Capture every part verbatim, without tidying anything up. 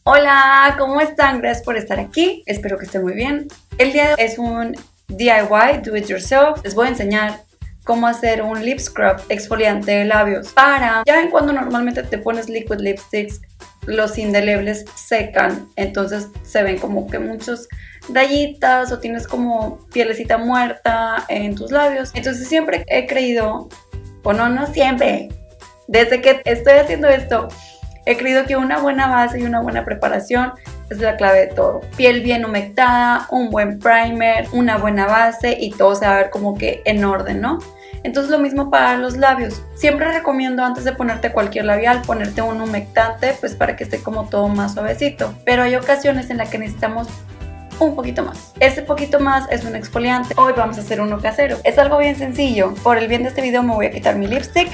Hola, ¿cómo están? Gracias por estar aquí, espero que estén muy bien. El día de hoy es un D I Y, do it yourself. Les voy a enseñar cómo hacer un lip scrub exfoliante de labios para, ya ven cuando normalmente te pones liquid lipsticks, los indelebles secan, entonces se ven como que muchos rayitas o tienes como pielecita muerta en tus labios. Entonces siempre he creído, o no, no siempre, desde que estoy haciendo esto, he creído que una buena base y una buena preparación es la clave de todo. Piel bien humectada, un buen primer, una buena base y todo se va a ver como que en orden, ¿no? Entonces lo mismo para los labios. Siempre recomiendo antes de ponerte cualquier labial, ponerte un humectante, pues para que esté como todo más suavecito. Pero hay ocasiones en las que necesitamos un poquito más. Este poquito más es un exfoliante. Hoy vamos a hacer uno casero. Es algo bien sencillo. Por el bien de este video me voy a quitar mi lipstick.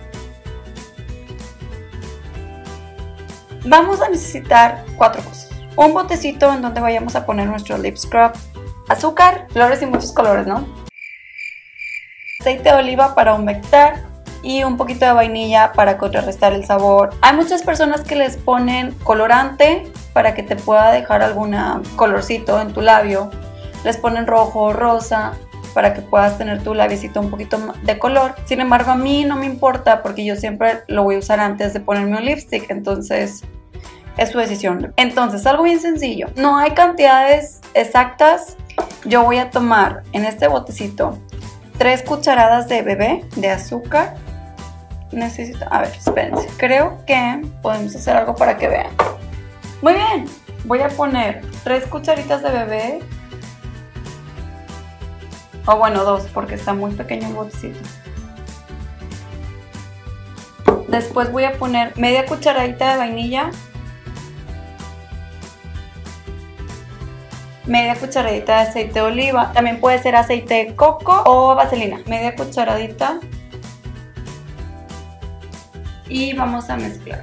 Vamos a necesitar cuatro cosas. Un botecito en donde vayamos a poner nuestro lip scrub. Azúcar, flores y muchos colores, ¿no? Aceite de oliva para humectar y un poquito de vainilla para contrarrestar el sabor. Hay muchas personas que les ponen colorante para que te pueda dejar algún colorcito en tu labio. Les ponen rojo o rosa para que puedas tener tu labiecito un poquito de color. Sin embargo, a mí no me importa porque yo siempre lo voy a usar antes de ponerme un lipstick, entonces es su decisión. Entonces, algo bien sencillo. No hay cantidades exactas. Yo voy a tomar en este botecito tres cucharadas de bebé de azúcar. Necesito, a ver, espérense. Creo que podemos hacer algo para que vean. Muy bien, voy a poner tres cucharitas de bebé. O bueno, dos, porque está muy pequeño el botecito. Después voy a poner media cucharadita de vainilla. Media cucharadita de aceite de oliva. También puede ser aceite de coco o vaselina. Media cucharadita. Y vamos a mezclar.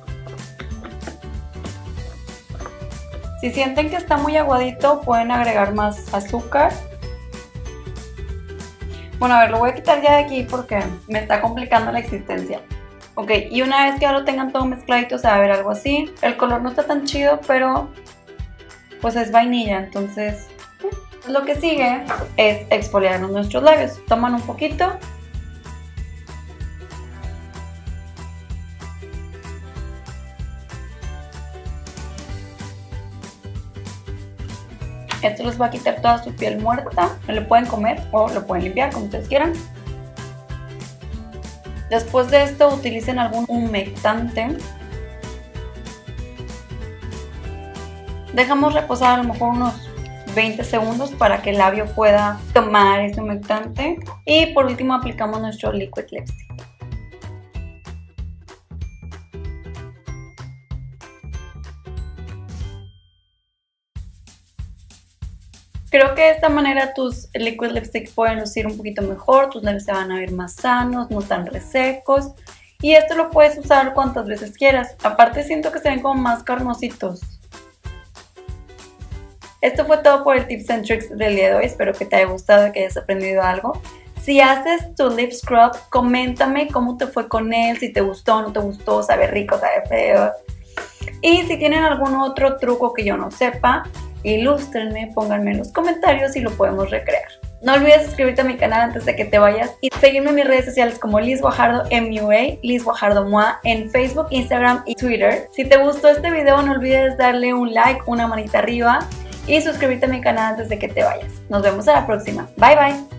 Si sienten que está muy aguadito, pueden agregar más azúcar. Bueno, a ver, lo voy a quitar ya de aquí porque me está complicando la existencia. Ok, y una vez que ya lo tengan todo mezcladito, se va a ver algo así. El color no está tan chido, pero pues es vainilla, entonces lo que sigue es exfoliarnos nuestros labios. Toman un poquito. Esto les va a quitar toda su piel muerta. Lo pueden comer o lo pueden limpiar como ustedes quieran. Después de esto utilicen algún humectante. Dejamos reposar a lo mejor unos veinte segundos para que el labio pueda tomar ese humectante. Y por último aplicamos nuestro liquid lipstick. Creo que de esta manera tus liquid lipstick pueden lucir un poquito mejor, tus labios se van a ver más sanos, no tan resecos. Y esto lo puedes usar cuantas veces quieras. Aparte siento que se ven como más carnositos. Esto fue todo por el Tips and Tricks del día de hoy. Espero que te haya gustado, que hayas aprendido algo. Si haces tu lip scrub, coméntame cómo te fue con él, si te gustó, no te gustó, sabe rico, sabe feo. Y si tienen algún otro truco que yo no sepa, ilústrenme, pónganme en los comentarios y lo podemos recrear. No olvides suscribirte a mi canal antes de que te vayas y seguirme en mis redes sociales como Liz Guajardo M U A, Liz Guajardo M U A en Facebook, Instagram y Twitter. Si te gustó este video no olvides darle un like, una manita arriba y suscribirte a mi canal antes de que te vayas. Nos vemos a la próxima. Bye bye.